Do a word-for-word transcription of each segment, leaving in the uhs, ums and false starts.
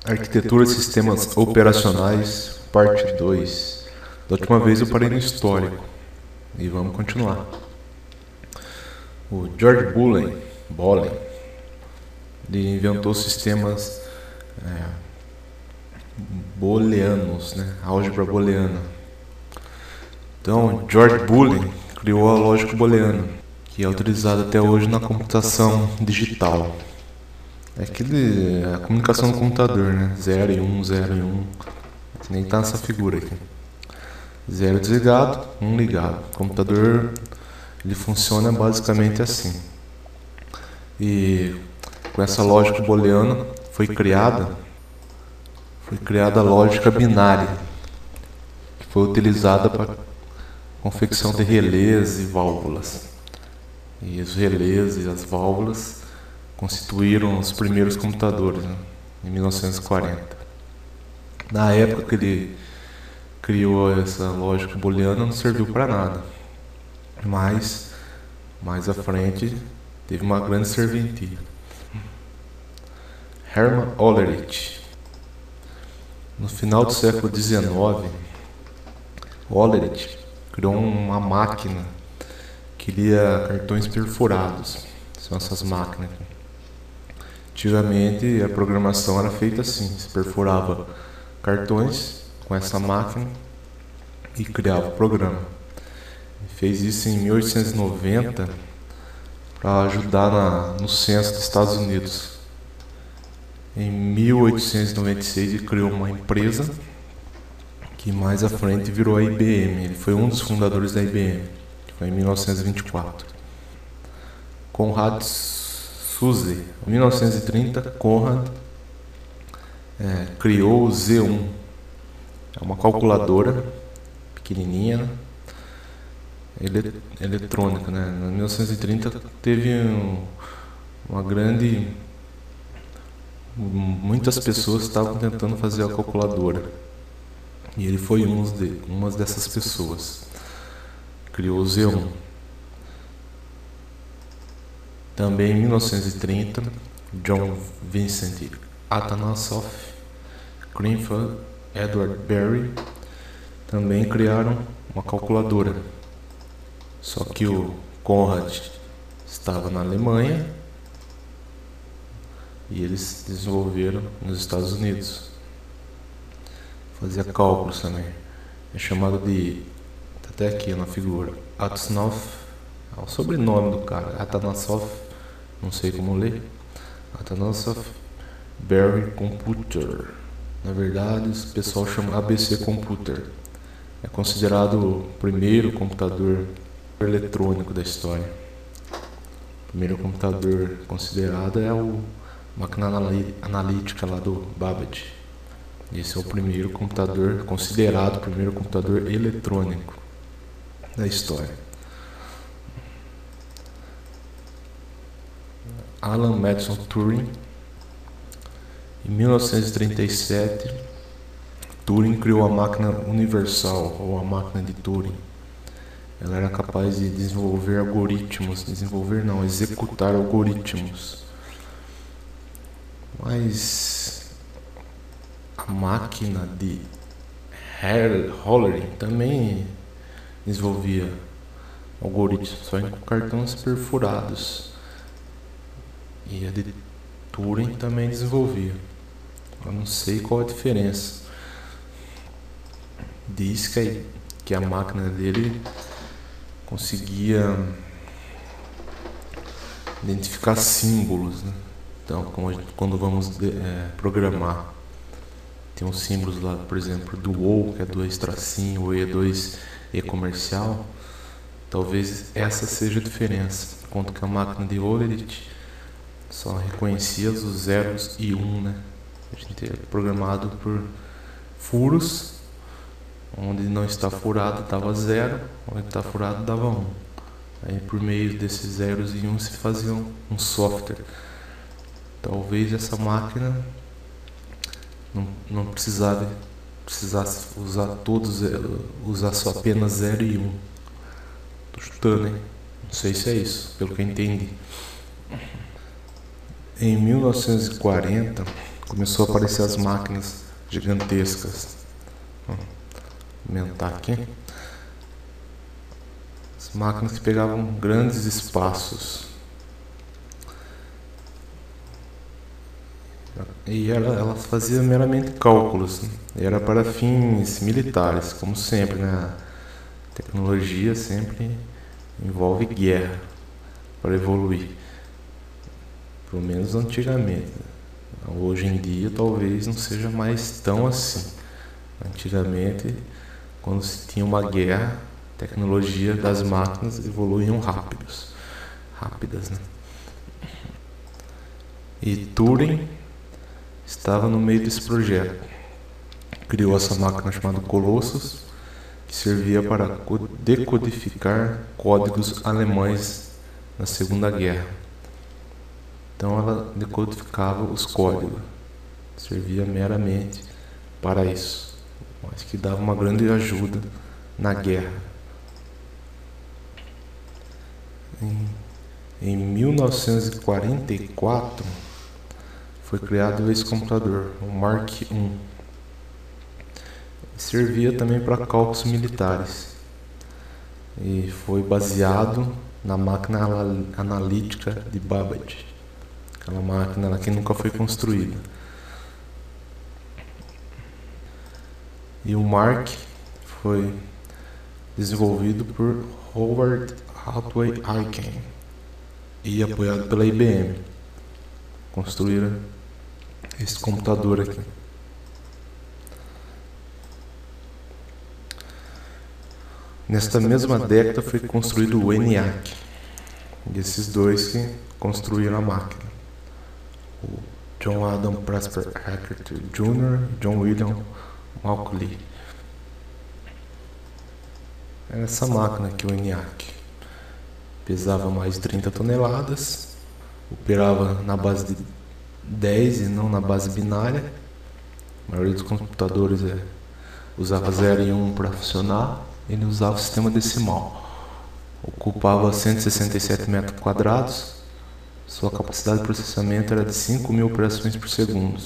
Arquitetura de sistemas operacionais, parte dois. Da última vez eu parei no histórico e vamos continuar. O George Bullen, Bollen, ele inventou sistemas é, booleanos, né? Álgebra booleana. Então, George Bullen criou a lógica booleana, que é utilizada até hoje na computação digital. É aquele, a comunicação no computador, né? zero e um, zero e um. Nem tá nessa figura aqui. zero desligado, um ligado. O computador, ele funciona basicamente assim. E com essa lógica booleana foi criada, foi criada a lógica binária, que foi utilizada para confecção de relés e válvulas. E os relés e as válvulas constituíram os primeiros computadores, né, em mil novecentos e quarenta. Na época que ele criou essa lógica booleana, não serviu para nada, mas mais à frente teve uma grande serventia. Hermann Hollerith. No final do século dezenove, Hollerith criou uma máquina que lia cartões perfurados. São essas máquinas. Antigamente a programação era feita assim, se perfurava cartões com essa máquina e criava o programa. Ele fez isso em mil oitocentos e noventa para ajudar na, no censo dos Estados Unidos. Em mil oitocentos e noventa e seis ele criou uma empresa que mais à frente virou a I B M. Ele foi um dos fundadores da I B M, que foi em mil novecentos e vinte e quatro. Conrad Suzy, em mil novecentos e trinta, Conrad é, criou o Z um. É uma calculadora pequenininha, né? Ele, eletrônica, né? Em mil novecentos e trinta teve um, uma grande... Muitas pessoas estavam tentando fazer a calculadora. E ele foi um de, uma dessas pessoas. Criou o Z um. Também em mil novecentos e trinta, John Vincent Atanasoff, Greenfield, Edward Berry também criaram uma calculadora. Só que o Conrad estava na Alemanha e eles desenvolveram nos Estados Unidos. Fazia cálculos também. É chamado de, tá até aqui na figura, Atanasoff, é o sobrenome do cara, Atanasoff, não sei como ler, Atanasoff Berry Computer. Na verdade, o pessoal chama A B C Computer. É considerado o primeiro computador eletrônico da história. O primeiro computador considerado é o máquina analítica lá do Babbage. Esse é o primeiro computador, considerado o primeiro computador eletrônico da história. Alan Madison Turing. Em mil novecentos e trinta e sete, Turing criou a máquina universal, ou a máquina de Turing. Ela era capaz de desenvolver algoritmos, desenvolver não, executar algoritmos. Mas a máquina de Hollerith também desenvolvia algoritmos, só em cartões perfurados. E a de Turing também desenvolvia. Eu não sei qual a diferença. Diz que a, que a máquina dele conseguia identificar símbolos, né? Então, como quando vamos de, é, programar, tem uns símbolos lá, por exemplo, do O, que é dois tracinho, o E é dois E comercial. Talvez essa seja a diferença. Enquanto que a máquina de Hollerith só reconhecia os zeros e um, né? A gente é programado por furos. Onde não está furado dava zero, onde está furado dava um. Aí por meio desses zeros e um se fazia um, um software. Talvez essa máquina não, não precisava, precisasse usar todos, usar só apenas zero e um. Tô chutando, hein? Não sei se é isso, pelo que eu entendi. Em mil novecentos e quarenta, começou a aparecer as máquinas gigantescas. Vou aumentar aqui. As máquinas que pegavam grandes espaços. E ela, ela fazia meramente cálculos. Era para fins militares, como sempre, né? A tecnologia sempre envolve guerra para evoluir. Pelo menos antigamente. Hoje em dia talvez não seja mais tão assim. Antigamente, quando se tinha uma guerra, a tecnologia das máquinas evoluíam rápidos, rápidas, né? E Turing estava no meio desse projeto. Criou essa máquina chamada Colossus, que servia para decodificar códigos alemães na Segunda Guerra. Então ela decodificava os códigos, servia meramente para isso, mas que dava uma grande ajuda na guerra. Em, em mil novecentos e quarenta e quatro foi criado esse computador, o Mark um. Servia também para cálculos militares e foi baseado na máquina analítica de Babbage. Aquela máquina que nunca foi construída. E o Mark foi desenvolvido por Howard Hathaway Aiken e apoiado pela I B M. Construíram esse computador aqui. Nesta mesma década foi construído o ENIAC. E esses dois que construíram a máquina. O John Adam Presper Hackett Júnior e John William Malcolm. Era essa máquina aqui, o ENIAC. Pesava mais de trinta toneladas, operava na base de dez e não na base binária. A maioria dos computadores é, usava zero e um para funcionar, ele usava o sistema decimal. Ocupava cento e sessenta e sete metros quadrados. Sua capacidade de processamento era de cinco mil operações por segundo.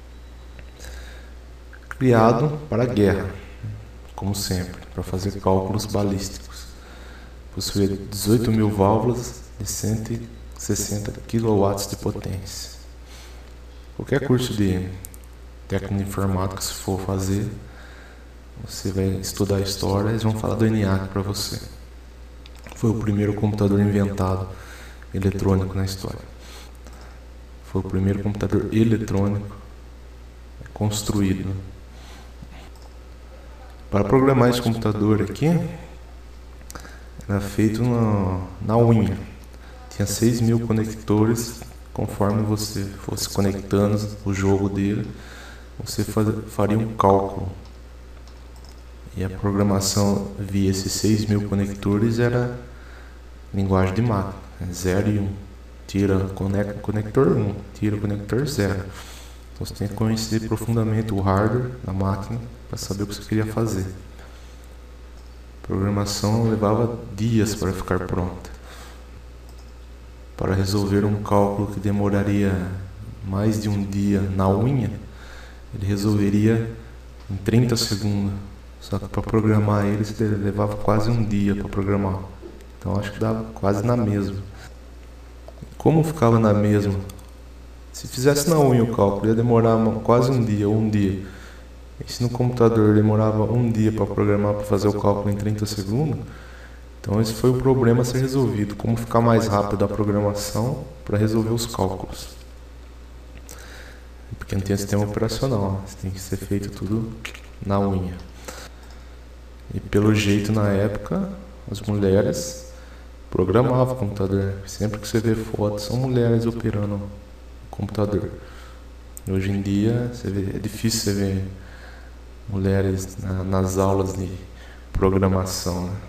Criado para a guerra, como sempre, para fazer cálculos balísticos. Possuía dezoito mil válvulas de cento e sessenta quilowatts de potência. Qualquer curso de técnico de informática, se for fazer, você vai estudar a história, eles vão falar do ENIAC para você. Foi o primeiro computador inventado eletrônico na história. Foi o primeiro computador eletrônico construído. Para programar esse computador aqui, era feito na, na unha. Tinha seis mil conectores. Conforme você fosse conectando o jogo dele, você faz, faria um cálculo. E a programação via esses seis mil conectores era linguagem de máquina, zero e um. Tira conecta, conector um, tira o conector zero. Então você tem que conhecer profundamente o hardware da máquina para saber o que você queria fazer. A programação levava dias para ficar pronta. Para resolver um cálculo que demoraria mais de um dia na unha, ele resolveria em trinta segundos. Só que para programar ele, levava quase um dia para programar. Então acho que dava quase na mesma. Como ficava na mesma? Se fizesse na unha o cálculo, ia demorar quase um dia ou um dia. E se no computador demorava um dia para programar, para fazer o cálculo em trinta segundos, então esse foi o problema a ser resolvido. Como ficar mais rápido a programação para resolver os cálculos. Porque não tem sistema operacional, tem que ser feito tudo na unha. E pelo jeito na época, as mulheres programavam o computador. Sempre que você vê fotos, são mulheres operando o computador. Hoje em dia você vê, é difícil você ver mulheres na, nas aulas de programação, né?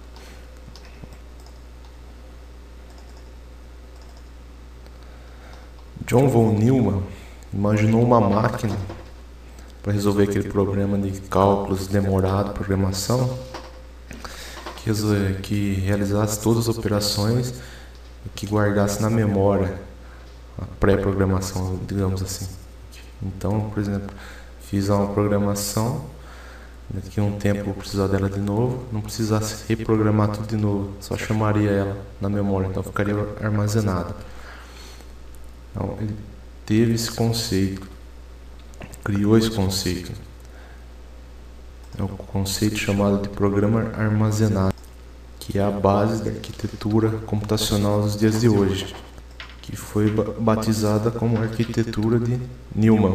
John von Neumann imaginou uma máquina para resolver aquele problema de cálculos demorado, programação, que, que realizasse todas as operações e que guardasse na memória a pré-programação, digamos assim. Então, por exemplo, fiz uma programação, daqui a um tempo eu vou precisar dela de novo, não precisasse reprogramar tudo de novo, só chamaria ela na memória, então ficaria armazenada. Então, ele teve esse conceito, criou esse conceito. É um conceito chamado de programa armazenado, que é a base da arquitetura computacional dos dias de hoje, que foi batizada como arquitetura de Neumann.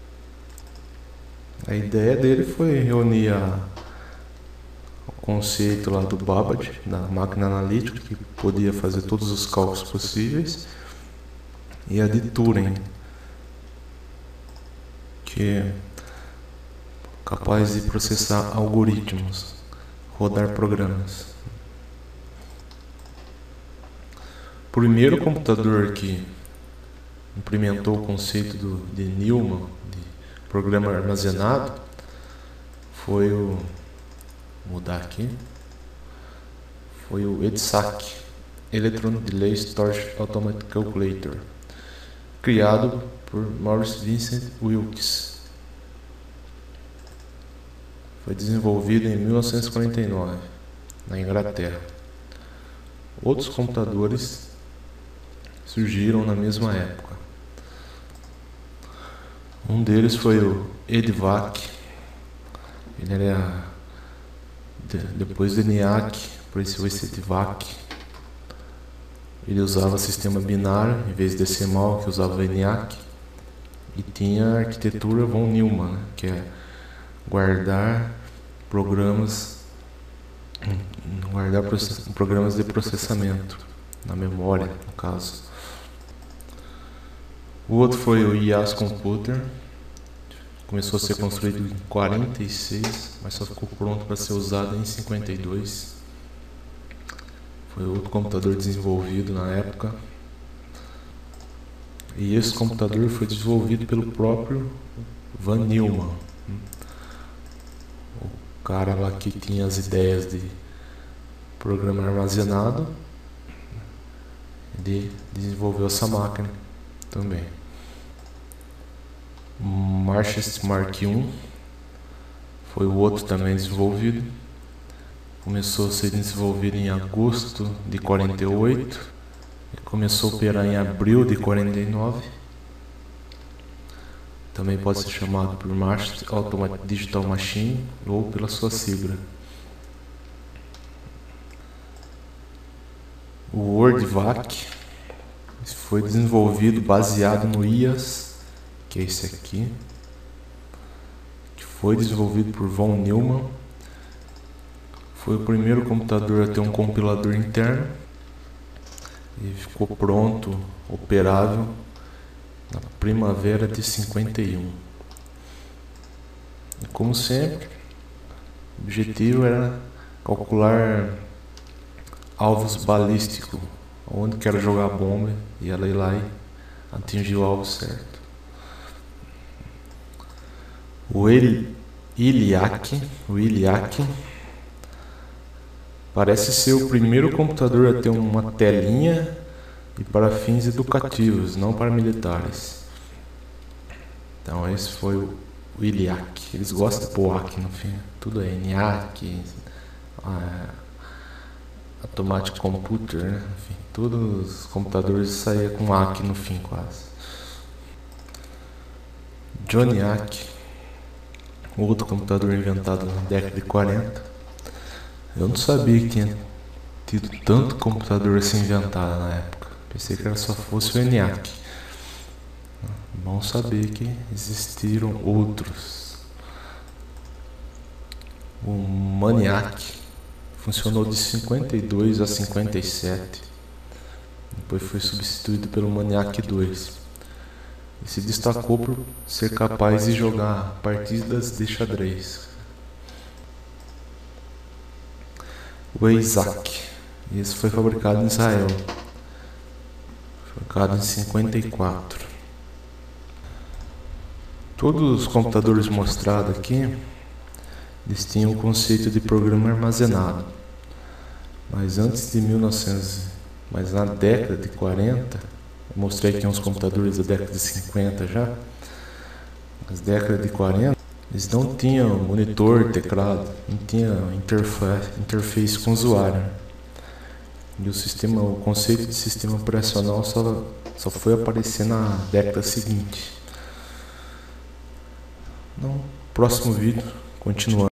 A ideia dele foi reunir a, o conceito lá do Babbage, da máquina analítica, que podia fazer todos os cálculos possíveis, e a de Turing, que é capaz de processar algoritmos, rodar programas. O primeiro computador que implementou o conceito do, de Neumann, de programa armazenado, foi o, vou mudar aqui, foi o EDSAC, Electron Delay Storage Automatic Calculator, criado por Maurice Vincent Wilkes. Foi desenvolvido em mil novecentos e quarenta e nove, na Inglaterra. Outros computadores surgiram na mesma época. Um deles foi o EDVAC. Ele era de, depois do ENIAC, apareceu esse EDVAC. Ele usava sistema binário em vez de decimal, que usava o ENIAC, e tinha a arquitetura von Neumann, né, que é guardar programas guardar programas de processamento na memória, no caso. O outro foi o I A S Computer. Começou a ser construído em quarenta e seis, mas só ficou pronto para ser usado em cinquenta e dois. Foi outro computador desenvolvido na época. E esse computador foi desenvolvido pelo próprio von Neumann, o cara lá que tinha as ideias de programa armazenado. Ele desenvolveu essa máquina também. O Marchest Mark um foi o outro também desenvolvido. Começou a ser desenvolvido em agosto de quarenta e oito e começou a operar em abril de quarenta e nove. Também pode ser chamado por Marchest Automatic Digital Machine ou pela sua sigla. O WorldVac foi desenvolvido baseado no I A S, que é esse aqui, que foi desenvolvido por von Neumann. Foi o primeiro computador a ter um compilador interno e ficou pronto, operável, na primavera de cinquenta e um. E como sempre, o objetivo era calcular alvos balísticos, onde quero jogar a bomba e ela ir lá e atingir o alvo certo. O ELIAC, o ELIAC parece ser o primeiro computador a ter uma telinha e para fins educativos, não para militares. Então esse foi o ELIAC. Eles gostam de pôr A C no fim, tudo é ENIAC, é, Automatic Computer, né? Enfim, todos os computadores saíam com A C no fim quase. JONIAC, outro computador inventado na década de quarenta. Eu não sabia que tinha tido tanto computador assim inventado na época. Pensei que era só fosse o ENIAC. Bom saber que existiram outros. O MANIAC funcionou de cinquenta e dois a cinquenta e sete. Depois foi substituído pelo MANIAC dois. E se destacou por ser capaz de jogar partidas de xadrez. O EISAC. Esse foi fabricado em Israel. Fabricado em cinquenta e quatro. Todos os computadores mostrados aqui, eles tinham o conceito de programa armazenado. Mas antes de mil e novecentos, mas na década de quarenta, eu mostrei aqui uns computadores da década de cinquenta já, nas décadas de quarenta, eles não tinham monitor, teclado, não tinha interface, interface com o usuário. E o sistema, o conceito de sistema operacional só, só foi aparecer na década seguinte. No próximo vídeo, continuando.